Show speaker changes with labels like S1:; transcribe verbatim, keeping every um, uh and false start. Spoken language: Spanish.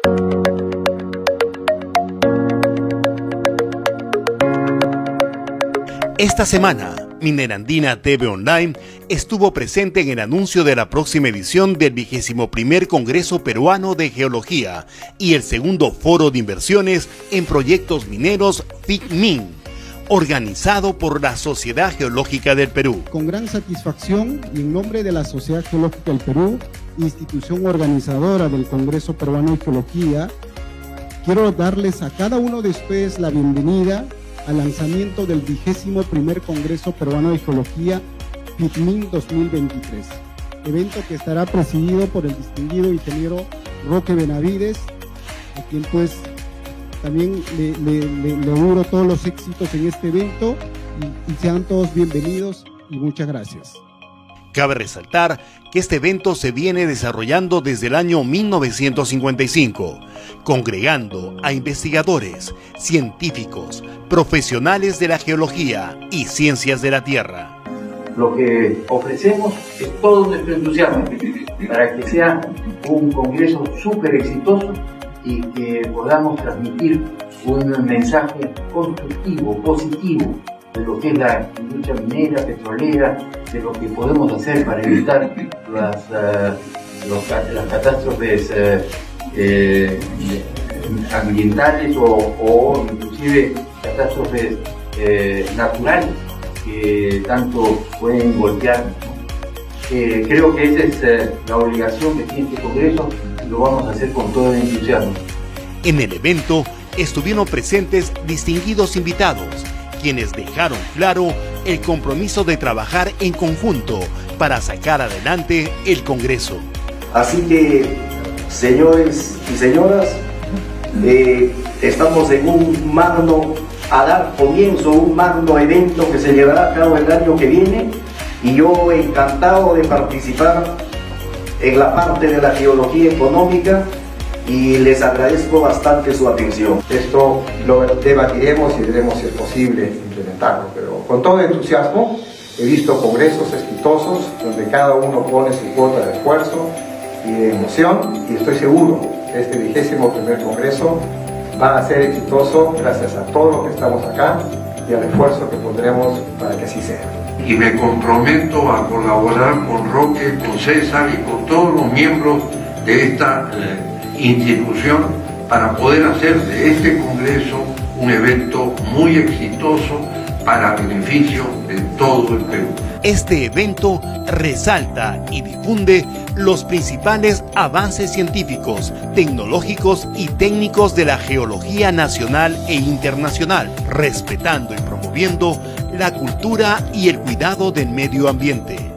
S1: Esta semana, Minerandina T V Online estuvo presente en el anuncio de la próxima edición del vigésimo primer Congreso Peruano de Geología y el segundo Foro de Inversiones en Proyectos Mineros FICMIN, organizado por la Sociedad Geológica del Perú.
S2: Con gran satisfacción y en nombre de la Sociedad Geológica del Perú, institución organizadora del Congreso Peruano de Geología, quiero darles a cada uno de ustedes la bienvenida al lanzamiento del vigésimo primer Congreso Peruano de Geología FICMIN dos mil veintitrés, evento que estará presidido por el distinguido ingeniero Roque Benavides, a quien pues también le, le, le, le auguro todos los éxitos en este evento y, y sean todos bienvenidos y muchas gracias.
S1: Cabe resaltar que este evento se viene desarrollando desde el año mil novecientos cincuenta y cinco, congregando a investigadores, científicos, profesionales de la geología y ciencias de la tierra.
S3: Lo que ofrecemos es todo nuestro entusiasmo para que sea un congreso súper exitoso y que podamos transmitir un mensaje constructivo, positivo, de lo que es la industria minera, petrolera, de lo que podemos hacer para evitar las, uh, los, las catástrofes uh, eh, ambientales o, o inclusive catástrofes eh, naturales que tanto pueden golpear. Eh, creo que esa es eh, la obligación que tiene este Congreso y lo vamos a hacer con todo el entusiasmo.
S1: En el evento estuvieron presentes distinguidos invitados, quienes dejaron claro el compromiso de trabajar en conjunto para sacar adelante el Congreso.
S4: Así que, señores y señoras, eh, estamos en un magno, a dar comienzo a un magno evento que se llevará a cabo el año que viene, y yo encantado de participar en la parte de la geología económica y les agradezco bastante su atención.
S5: Esto lo debatiremos y veremos si es posible implementarlo, pero con todo entusiasmo. He visto congresos exitosos donde cada uno pone su cuota de esfuerzo y de emoción, y estoy seguro que este vigésimo primer congreso va a ser exitoso gracias a todos los que estamos acá y al esfuerzo que pondremos para que así sea.
S6: Y me comprometo a colaborar con Roque, con César y con todos los miembros de esta eh, institución para poder hacer de este Congreso un evento muy exitoso para beneficio de todo el Perú.
S1: Este evento resalta y difunde los principales avances científicos, tecnológicos y técnicos de la geología nacional e internacional, respetando y promoviendo la cultura y el cuidado del medio ambiente.